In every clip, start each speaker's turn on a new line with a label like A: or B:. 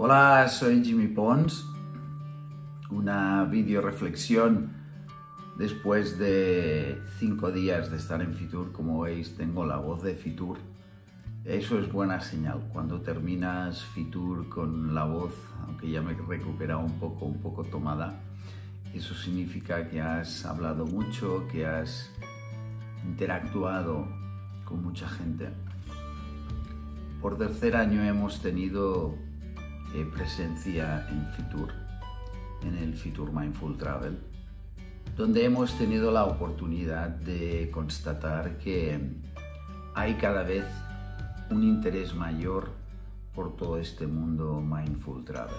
A: Hola, soy Jimmy Pons. Una video reflexión después de 5 días de estar en Fitur. Como veis, tengo la voz de Fitur. Eso es buena señal. Cuando terminas Fitur con la voz, aunque ya me he recuperado un poco tomada, eso significa que has hablado mucho, que has interactuado con mucha gente. Por tercer año hemos tenido presencia en Fitur, en el Fitur Mindful Travel, donde hemos tenido la oportunidad de constatar que hay cada vez un interés mayor por todo este mundo Mindful Travel.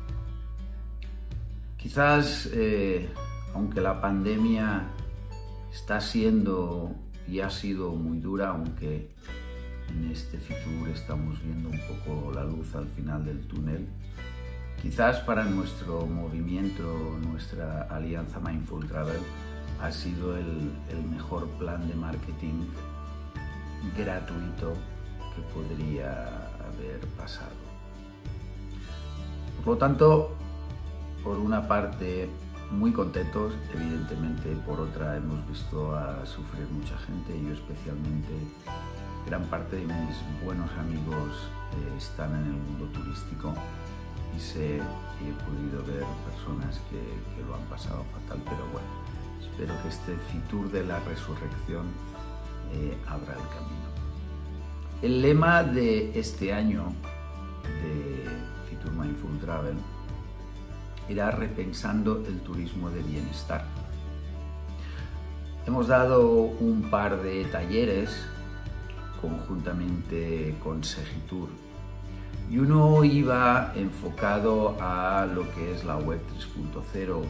A: Quizás, aunque la pandemia está siendo y ha sido muy dura, aunque en este Fitur estamos viendo un poco la luz al final del túnel, quizás para nuestro movimiento, nuestra alianza Mindful Travel, ha sido el mejor plan de marketing gratuito que podría haber pasado. Por lo tanto, por una parte, muy contentos, evidentemente, por otra hemos visto a sufrir mucha gente, yo especialmente. Gran parte de mis buenos amigos están en el mundo turístico y he podido ver personas que lo han pasado fatal, pero bueno, espero que este Fitur de la resurrección abra el camino. El lema de este año de Fitur Mindful Travel era repensando el turismo de bienestar. Hemos dado un par de talleres conjuntamente con Segitur, y uno iba enfocado a lo que es la web 3.0, todo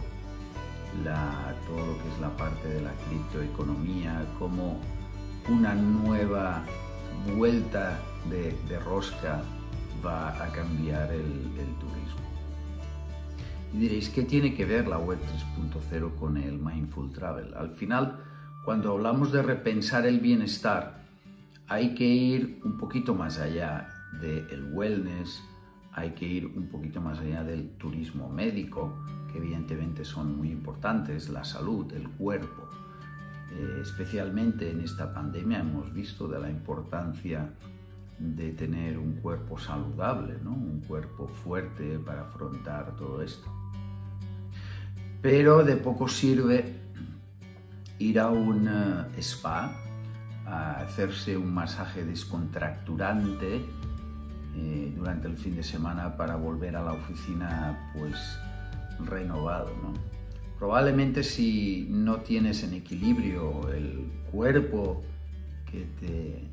A: lo que es la parte de la criptoeconomía, como una nueva vuelta de rosca va a cambiar el turismo. Y diréis, ¿qué tiene que ver la web 3.0 con el Mindful Travel? Al final, cuando hablamos de repensar el bienestar, hay que ir un poquito más allá del wellness, hay que ir un poquito más allá del turismo médico, que evidentemente son muy importantes, la salud, el cuerpo. Especialmente en esta pandemia hemos visto de la importancia de tener un cuerpo saludable, ¿no? Un cuerpo fuerte para afrontar todo esto. Pero de poco sirve ir a un spa, a hacerse un masaje descontracturante durante el fin de semana para volver a la oficina pues renovado, ¿no? Probablemente si no tienes en equilibrio el cuerpo que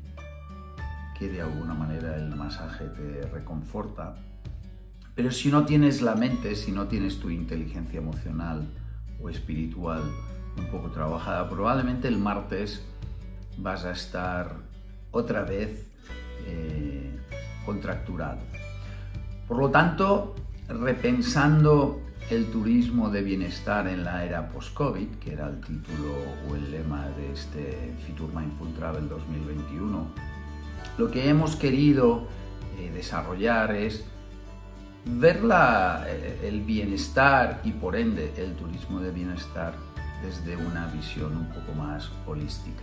A: de alguna manera el masaje te reconforta, pero si no tienes la mente, si no tienes tu inteligencia emocional o espiritual un poco trabajada, probablemente el martes vas a estar otra vez contracturado. Por lo tanto, repensando el turismo de bienestar en la era post-COVID, que era el título o el lema de este Fitur Mindful Travel 2021, lo que hemos querido desarrollar es ver el bienestar y por ende el turismo de bienestar desde una visión un poco más holística.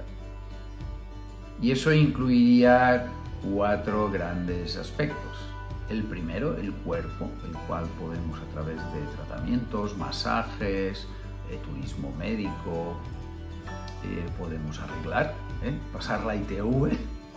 A: Y eso incluiría 4 grandes aspectos. El primero, el cuerpo, el cual podemos a través de tratamientos, masajes, turismo médico, podemos arreglar, pasar la ITV.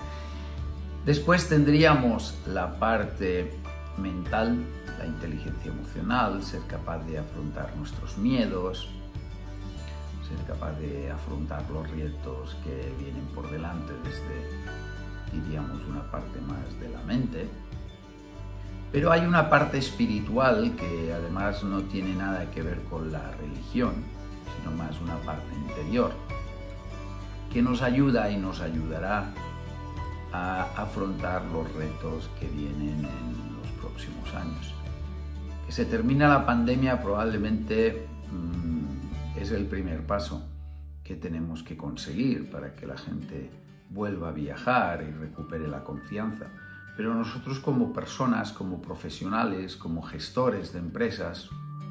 A: Después tendríamos la parte mental, la inteligencia emocional, ser capaz de afrontar nuestros miedos, ser capaz de afrontar los retos que vienen por delante desde, diríamos, una parte más de la mente. Pero hay una parte espiritual que además no tiene nada que ver con la religión, sino más una parte interior, que nos ayuda y nos ayudará a afrontar los retos que vienen en los próximos años. Que se termina la pandemia probablemente es el primer paso que tenemos que conseguir para que la gente vuelva a viajar y recupere la confianza. Pero nosotros como personas, como profesionales, como gestores de empresas,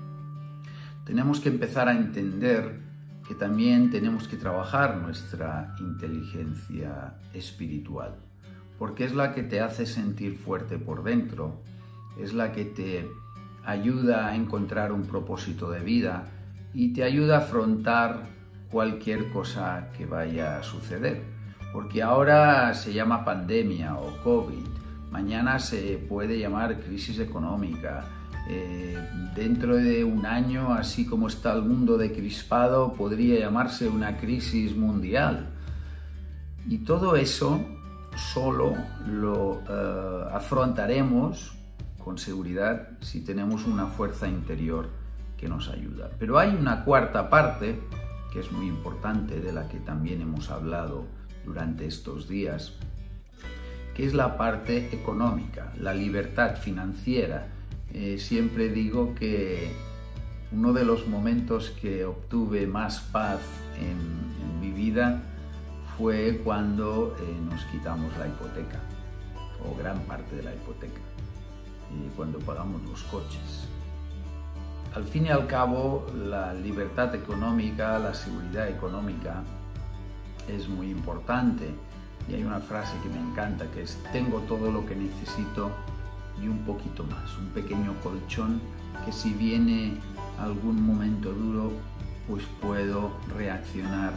A: tenemos que empezar a entender que también tenemos que trabajar nuestra inteligencia espiritual, porque es la que te hace sentir fuerte por dentro, es la que te ayuda a encontrar un propósito de vida y te ayuda a afrontar cualquier cosa que vaya a suceder. Porque ahora se llama pandemia o COVID, mañana se puede llamar crisis económica, dentro de un año, así como está el mundo de crispado, podría llamarse una crisis mundial. Y todo eso solo lo afrontaremos con seguridad si tenemos una fuerza interior que nos ayuda. Pero hay una cuarta parte que es muy importante, de la que también hemos hablado durante estos días, que es la parte económica, la libertad financiera. Siempre digo que uno de los momentos que obtuve más paz en mi vida fue cuando nos quitamos la hipoteca, o gran parte de la hipoteca, cuando pagamos los coches. Al fin y al cabo, la libertad económica, la seguridad económica es muy importante. Y hay una frase que me encanta, que es: tengo todo lo que necesito y un poquito más, un pequeño colchón que si viene algún momento duro, pues puedo reaccionar,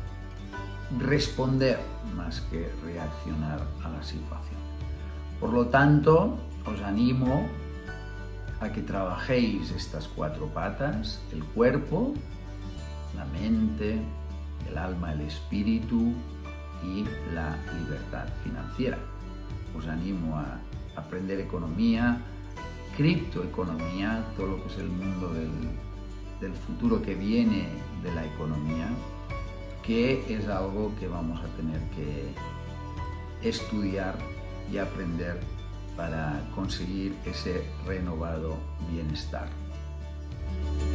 A: responder más que reaccionar a la situación. Por lo tanto, os animo a que trabajéis estas cuatro patas: el cuerpo, la mente, el alma, el espíritu y la libertad financiera. Os animo a aprender economía, criptoeconomía, todo lo que es el mundo del futuro que viene de la economía, que es algo que vamos a tener que estudiar y aprender para conseguir ese renovado bienestar.